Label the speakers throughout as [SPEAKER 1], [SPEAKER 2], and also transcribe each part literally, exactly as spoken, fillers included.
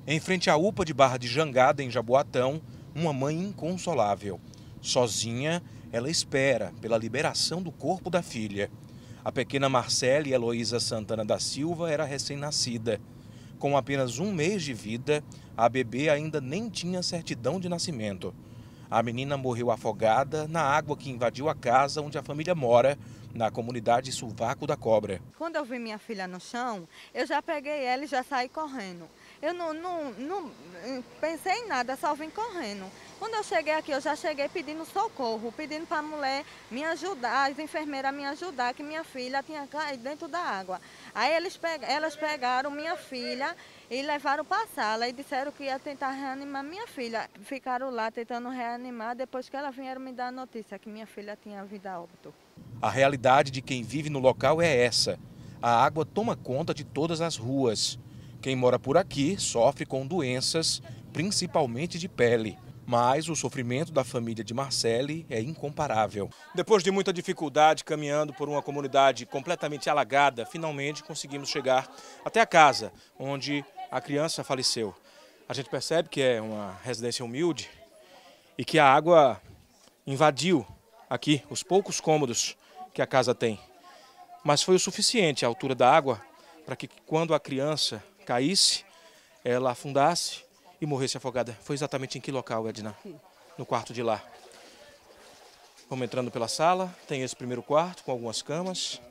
[SPEAKER 1] Em frente à U P A de Barra de Jangada, em Jaboatão, uma mãe inconsolável. Sozinha, ela espera pela liberação do corpo da filha. A pequena Marcele Heloísa Santana da Silva era recém-nascida. Com apenas um mês de vida, a bebê ainda nem tinha certidão de nascimento. A menina morreu afogada na água que invadiu a casa onde a família mora, na comunidade Sulvaco da Cobra.
[SPEAKER 2] Quando eu vi minha filha no chão, eu já peguei ela e já saí correndo. Eu não, não, não pensei em nada, só vim correndo. Quando eu cheguei aqui, eu já cheguei pedindo socorro, pedindo para a mulher me ajudar, as enfermeiras me ajudar, que minha filha tinha caído dentro da água. Aí eles peg elas pegaram minha filha e levaram para a sala e disseram que ia tentar reanimar minha filha. Ficaram lá tentando reanimar, depois que elas vieram me dar a notícia que minha filha tinha vindo a óbito.
[SPEAKER 1] A realidade de quem vive no local é essa. A água toma conta de todas as ruas. Quem mora por aqui sofre com doenças, principalmente de pele. Mas o sofrimento da família de Marcele é incomparável. Depois de muita dificuldade, caminhando por uma comunidade completamente alagada, finalmente conseguimos chegar até a casa onde a criança faleceu. A gente percebe que é uma residência humilde e que a água invadiu aqui os poucos cômodos que a casa tem. Mas foi o suficiente a altura da água para que quando a criança caísse, ela afundasse e morresse afogada. Foi exatamente em que local, Edna? No quarto de lá. Vamos entrando pela sala, tem esse primeiro quarto com algumas camas.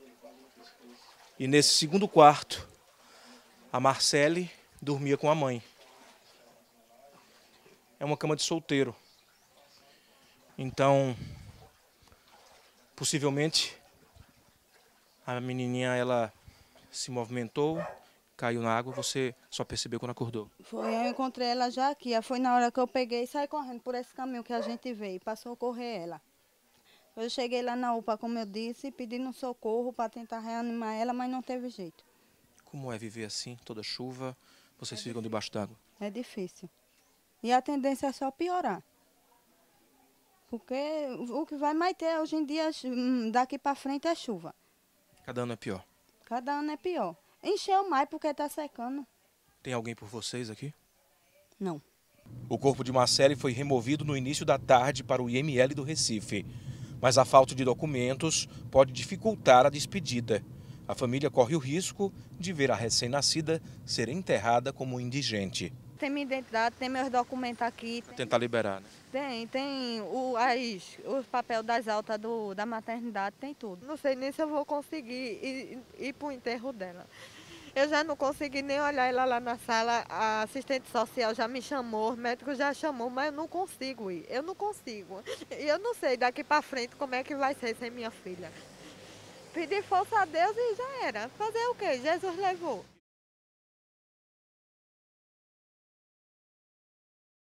[SPEAKER 1] E nesse segundo quarto, a Marcele dormia com a mãe. É uma cama de solteiro. Então, possivelmente, a menininha ela se movimentou, caiu na água, você só percebeu quando acordou?
[SPEAKER 2] Foi, eu encontrei ela já aqui. Foi na hora que eu peguei e saí correndo por esse caminho que a gente veio, para socorrer ela. Eu cheguei lá na U P A, como eu disse, pedindo socorro para tentar reanimar ela, mas não teve jeito.
[SPEAKER 1] Como é viver assim, toda chuva, vocês ficam debaixo d'água?
[SPEAKER 2] É difícil. E a tendência é só piorar. Porque o que vai mais ter hoje em dia, daqui para frente, é chuva.
[SPEAKER 1] Cada ano é pior.
[SPEAKER 2] Cada ano é pior. Encheu mais porque está secando.
[SPEAKER 1] Tem alguém por vocês aqui?
[SPEAKER 2] Não.
[SPEAKER 1] O corpo de Marcele foi removido no início da tarde para o I M L do Recife. Mas a falta de documentos pode dificultar a despedida. A família corre o risco de ver a recém-nascida ser enterrada como indigente.
[SPEAKER 2] Tem minha identidade, tem meus documentos aqui. Tem,
[SPEAKER 1] Tentar liberar, né?
[SPEAKER 2] tem, tem o, as, o papel das altas do, da maternidade, tem tudo. Não sei nem se eu vou conseguir ir, ir para o enterro dela. Eu já não consegui nem olhar ela lá na sala, a assistente social já me chamou, o médico já chamou, mas eu não consigo ir, eu não consigo. E eu não sei daqui para frente como é que vai ser sem minha filha. Pedir força a Deus e já era. Fazer o quê? Jesus levou.